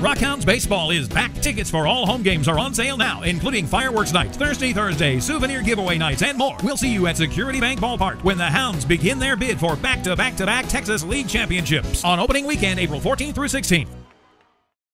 Rockhounds Baseball is back. Tickets for all home games are on sale now, including fireworks nights, Thursday, souvenir giveaway nights, and more. We'll see you at Security Bank Ballpark when the Hounds begin their bid for back-to-back-to-back Texas League championships on opening weekend, April 14th through 16th.